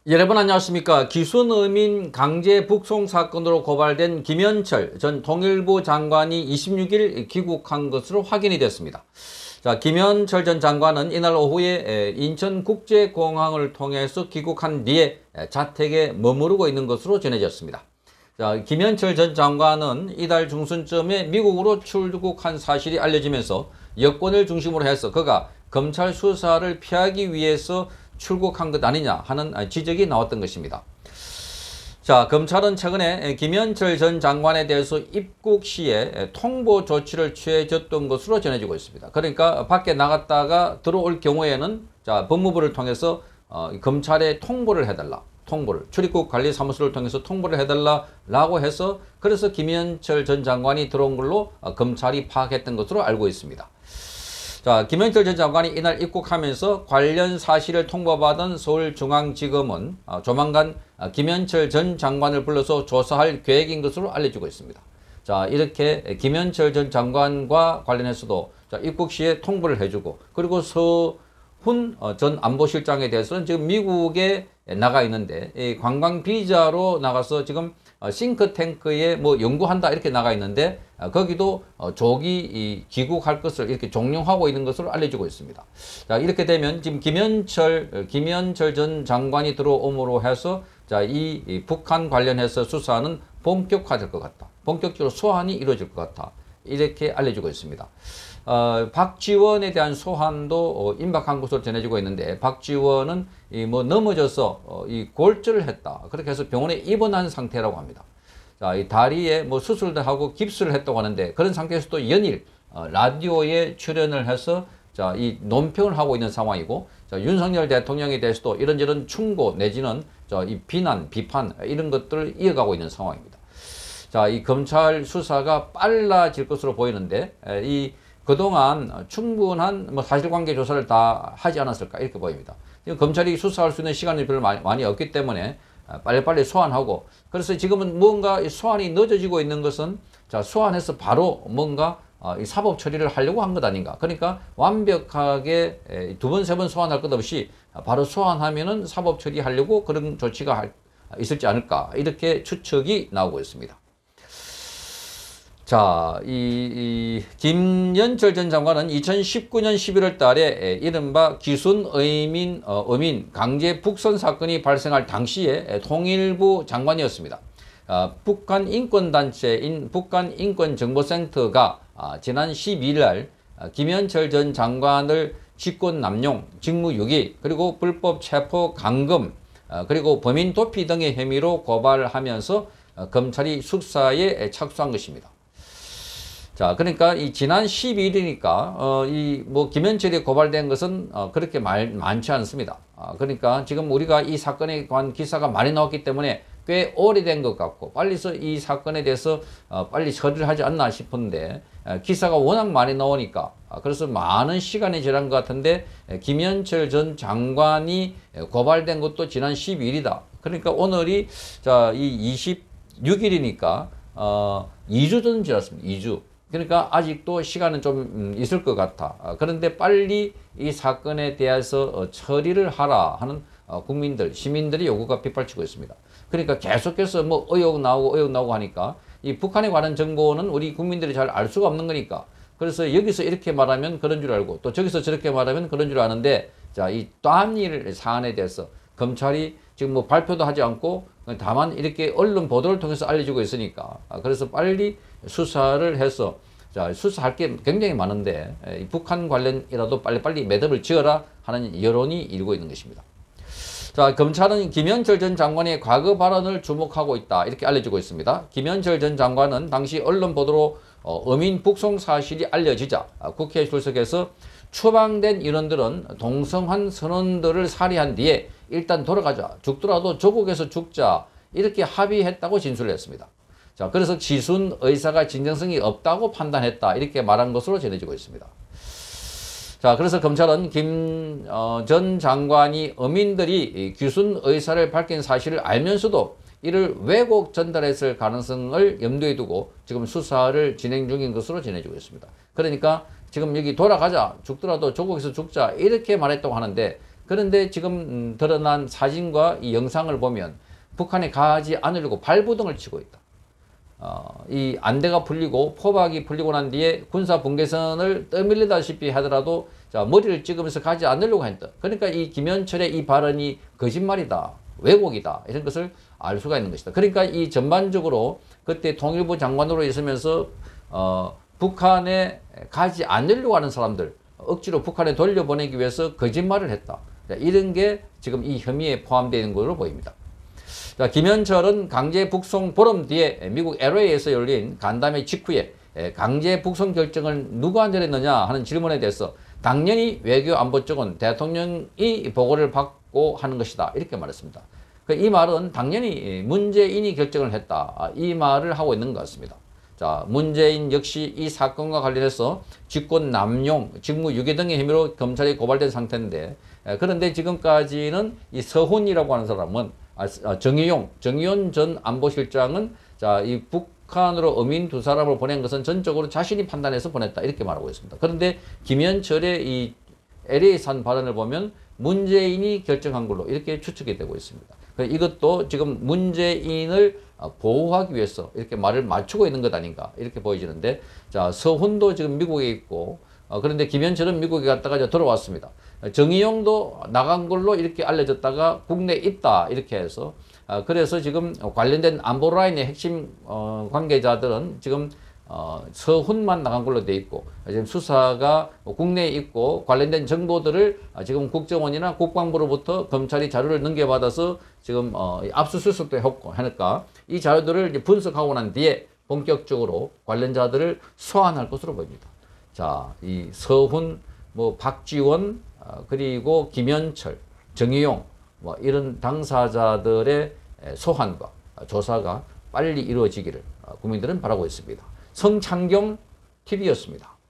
여러분 안녕하십니까. 기순의민 강제 북송 사건으로 고발된 김현철 전 통일부 장관이 26일 귀국한 것으로 확인이 됐습니다. 자, 김현철 전 장관은 이날 오후에 인천국제공항을 통해서 귀국한 뒤에 자택에 머무르고 있는 것으로 전해졌습니다. 자, 김현철 전 장관은 이달 중순쯤에 미국으로 출국한 사실이 알려지면서 여권을 중심으로 해서 그가 검찰 수사를 피하기 위해서 출국한 것 아니냐 하는 지적이 나왔던 것입니다. 자, 검찰은 최근에 김현철 전 장관에 대해서 입국 시에 통보 조치를 취해줬던 것으로 전해지고 있습니다. 그러니까 밖에 나갔다가 들어올 경우에는 자, 법무부를 통해서 검찰에 통보를 해달라. 출입국 관리 사무소를 통해서 통보를 해달라라고 해서 그래서 김현철 전 장관이 들어온 걸로 검찰이 파악했던 것으로 알고 있습니다. 자, 김현철 전 장관이 이날 입국하면서 관련 사실을 통보받은 서울중앙지검은 조만간 김현철 전 장관을 불러서 조사할 계획인 것으로 알려지고 있습니다. 자, 이렇게 김현철 전 장관과 관련해서도 입국 시에 통보를 해주고 그리고 서훈 전 안보실장에 대해서는 지금 미국에 나가 있는데 관광 비자로 나가서 지금 싱크탱크에 뭐 연구한다 이렇게 나가 있는데 거기도 조기 귀국할 것을 이렇게 종용하고 있는 것으로 알려지고 있습니다. 자, 이렇게 되면 지금 김현철 전 장관이 들어옴으로 해서 자, 이 북한 관련해서 수사는 본격화될 것 같다. 본격적으로 소환이 이루어질 것 같다. 이렇게 알려지고 있습니다. 박지원에 대한 소환도 임박한 것으로 전해지고 있는데 박지원은 뭐 넘어져서 이 골절을 했다. 그렇게 해서 병원에 입원한 상태라고 합니다. 자, 이 다리에 뭐 수술도 하고 깁스를 했다고 하는데 그런 상태에서도 연일 라디오에 출연을 해서 자, 이 논평을 하고 있는 상황이고 자, 윤석열 대통령에 대해서도 이런저런 충고 내지는 자, 이 비난, 비판 이런 것들을 이어가고 있는 상황입니다. 자, 이 검찰 수사가 빨라질 것으로 보이는데 이 그동안 충분한 뭐 사실관계 조사를 다 하지 않았을까 이렇게 보입니다. 지금 검찰이 수사할 수 있는 시간이 별로 많이 없기 때문에 빨리빨리 소환하고 그래서 지금은 뭔가 소환이 늦어지고 있는 것은 자, 소환해서 바로 뭔가 이 사법 처리를 하려고 한 것 아닌가. 그러니까 완벽하게 두 번, 세 번 소환할 것 없이 바로 소환하면은 사법 처리하려고 그런 조치가 있을지 않을까. 이렇게 추측이 나오고 있습니다. 자, 김현철 전 장관은 2019년 11월 달에 이른바 기순의민 강제 북선 사건이 발생할 당시에 통일부 장관이었습니다. 북한 인권단체인 북한인권정보센터가 지난 12일 날 김현철 전 장관을 직권남용, 직무유기, 그리고 불법 체포 감금, 그리고 범인 도피 등의 혐의로 고발하면서 검찰이 수사에 착수한 것입니다. 자, 그러니까 이 지난 12일이니까 이 뭐 김현철이 고발된 것은 그렇게 많지 않습니다. 그러니까 지금 우리가 이 사건에 관한 기사가 많이 나왔기 때문에 꽤 오래된 것 같고 빨리 이 사건에 대해서 빨리 처리를 하지 않나 싶은데 기사가 워낙 많이 나오니까 그래서 많은 시간이 지난 것 같은데 김현철 전 장관이 고발된 것도 지난 12일이다. 그러니까 오늘이 자, 이 26일이니까 2주 전 지났습니다. 2주. 그러니까 아직도 시간은 좀 있을 것 같아. 그런데 빨리 이 사건에 대해서 처리를 하라 하는 국민들, 시민들의 요구가 빗발치고 있습니다. 그러니까 계속해서 뭐 의혹 나오고 하니까 이 북한에 관한 정보는 우리 국민들이 잘 알 수가 없는 거니까. 그래서 여기서 이렇게 말하면 그런 줄 알고 또 저기서 저렇게 말하면 그런 줄 아는데 자, 이 단일 사안에 대해서 검찰이 지금 뭐 발표도 하지 않고 다만 이렇게 언론 보도를 통해서 알려지고 있으니까 그래서 빨리 수사를 해서 자, 수사할 게 굉장히 많은데 북한 관련이라도 빨리빨리 매듭을 지어라 하는 여론이 일고 있는 것입니다. 자, 검찰은 김현철 전 장관의 과거 발언을 주목하고 있다 이렇게 알려지고 있습니다. 김현철 전 장관은 당시 언론 보도로 어민 북송 사실이 알려지자 국회에 출석해서 추방된 인원들은 동성한 선원들을 살해한 뒤에 일단 돌아가자, 죽더라도 조국에서 죽자 이렇게 합의했다고 진술을 했습니다. 자, 그래서 지순 의사가 진정성이 없다고 판단했다 이렇게 말한 것으로 전해지고 있습니다. 자, 그래서 검찰은 김 전 장관이 어민들이 기순 의사를 밝힌 사실을 알면서도 이를 왜곡 전달했을 가능성을 염두에 두고 지금 수사를 진행 중인 것으로 전해지고 있습니다. 그러니까 지금 여기 돌아가자, 죽더라도 조국에서 죽자 이렇게 말했다고 하는데 그런데 지금 드러난 사진과 이 영상을 보면 북한에 가지 않으려고 발부동을 치고 있다. 이 안대가 풀리고 포박이 풀리고 난 뒤에 군사 분계선을 떠밀리다시피 하더라도 자, 머리를 찍으면서 가지 않으려고 했다. 그러니까 이 김현철의 이 발언이 거짓말이다, 왜곡이다, 이런 것을 알 수가 있는 것이다. 그러니까 이 전반적으로 그때 통일부 장관으로 있으면서 북한에 가지 않으려고 하는 사람들, 억지로 북한에 돌려보내기 위해서 거짓말을 했다. 자, 이런 게 지금 이 혐의에 포함되어 있는 것으로 보입니다. 자, 김현철은 강제 북송 보름 뒤에 미국 LA에서 열린 간담회 직후에 강제 북송 결정을 누가 내렸느냐 하는 질문에 대해서 당연히 외교안보 쪽은 대통령이 보고를 받고 하는 것이다, 이렇게 말했습니다. 이 말은 당연히 문재인이 결정을 했다, 이 말을 하고 있는 것 같습니다. 자, 문재인 역시 이 사건과 관련해서 직권 남용, 직무유기 등의 혐의로 검찰에 고발된 상태인데, 그런데 지금까지는 이 서훈이라고 하는 사람은 정의용 전 안보실장은 자, 이 북한으로 어민 두 사람을 보낸 것은 전적으로 자신이 판단해서 보냈다, 이렇게 말하고 있습니다. 그런데 김현철의 이 LA산 발언을 보면 문재인이 결정한 걸로 이렇게 추측이 되고 있습니다. 이것도 지금 문재인을 보호하기 위해서 이렇게 말을 맞추고 있는 것 아닌가, 이렇게 보여지는데, 자, 서훈도 지금 미국에 있고, 그런데 김현철은 미국에 갔다가 이제 돌아왔습니다. 정의용도 나간 걸로 이렇게 알려졌다가 국내에 있다, 이렇게 해서, 그래서 지금 관련된 안보라인의 핵심 관계자들은 지금 서훈만 나간 걸로 돼 있고, 지금 수사가 국내에 있고 관련된 정보들을 지금 국정원이나 국방부로부터 검찰이 자료를 넘겨받아서 지금 압수수색도 했고 하니까 이 자료들을 이제 분석하고 난 뒤에 본격적으로 관련자들을 소환할 것으로 보입니다. 자, 이 서훈, 박지원, 그리고 김현철, 정의용, 이런 당사자들의 소환과 조사가 빨리 이루어지기를 국민들은 바라고 있습니다. 성창경 TV였습니다.